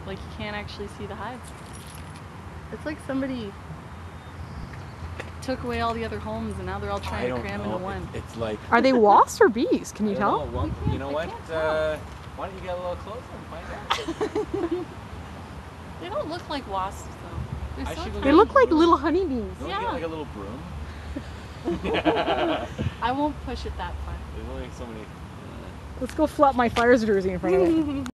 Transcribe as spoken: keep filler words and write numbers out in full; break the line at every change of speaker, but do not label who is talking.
Like you can't actually see the hive. It's like somebody took away all the other homes and now they're all trying to cram
know.
into one.
It, it's like...
Are they wasps or bees? Can you
I
tell?
don't know. Well, you know what? Uh, why don't you get a little closer and find out?
They don't look like wasps though. They're so
should go
They
get
look
a
like
broom.
little honeybees.
Don't
Yeah.
you get like a little broom?
I won't push it that far.
There's only so many...
Let's go flop my Flyers jersey in front of it.